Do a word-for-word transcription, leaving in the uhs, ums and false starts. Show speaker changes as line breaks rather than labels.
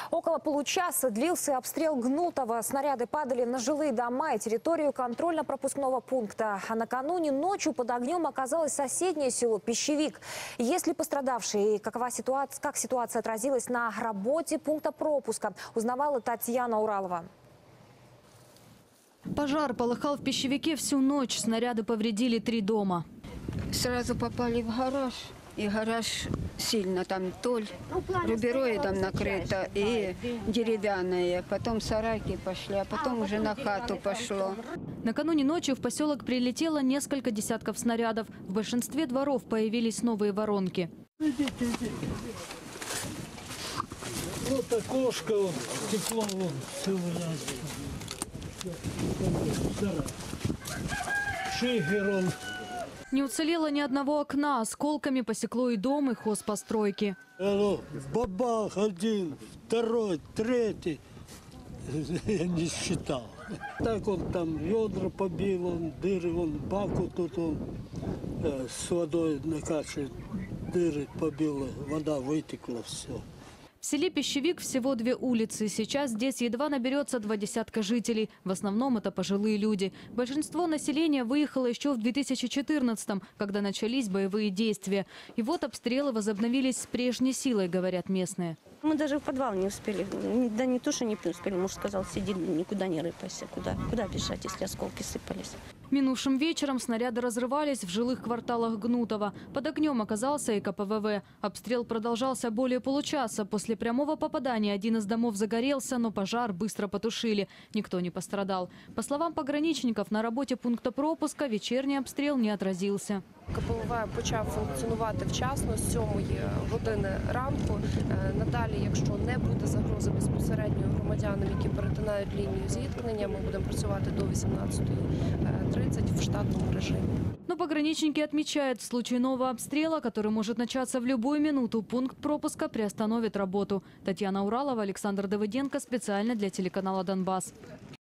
Около получаса длился обстрел Гнутова. Снаряды падали на жилые дома и территорию контрольно-пропускного пункта. А накануне ночью под огнем оказалось соседнее село Пищевик. Есть ли пострадавшие и какова ситуация, как ситуация отразилась на работе пункта пропуска, узнавала Татьяна Уралова.
Пожар полыхал в Пищевике всю ночь. Снаряды повредили три дома.
Сразу попали в гараж. И гараж сильно там толь, рубероидом накрыто и деревянное. Потом сарайки пошли, а потом уже на хату пошло.
Накануне ночью в поселок прилетело несколько десятков снарядов. В большинстве дворов появились новые воронки.
Вот окошко, вот, стекло, вот, все вылазит. Шифер он.
Не уцелело ни одного окна. Осколками посекло и дом, и хозпостройки.
Алло, бабах один, второй, третий. Я не считал. Так он там ведра побил, он дыры, он баку тут он э, с водой накачивает, дыры побил, вода вытекла, все.
В селе Пищевик всего две улицы. Сейчас здесь едва наберется два десятка жителей. В основном это пожилые люди. Большинство населения выехало еще в две тысячи четырнадцатом, когда начались боевые действия. И вот обстрелы возобновились с прежней силой, говорят местные.
Мы даже в подвал не успели. Да не то, что не успели. Муж сказал, сиди, никуда не рыпайся. Куда, куда бежать, если осколки сыпались?
Минувшим вечером снаряды разрывались в жилых кварталах Гнутова. Под огнем оказался и ка пэ вэ вэ. Обстрел продолжался более получаса. После прямого попадания один из домов загорелся, но пожар быстро потушили. Никто не пострадал. По словам пограничников, на работе пункта пропуска вечерний обстрел не отразился.
ка пе вэ вэ почав функціонувати вчасно з сьомої години ранку. Надалі, якщо не буде загрози безпосередньо громадянам, які перетинають лінію зіткнення, ми будемо працювати до вісімнадцятої тридцять в штатному режимі.
Но пограничники отмечают, в случае нового обстрела, который может начаться в любую минуту, пункт пропуска приостановит работу. Татьяна Уралова, Александр Давыденко. Специально для телеканала «Донбасс».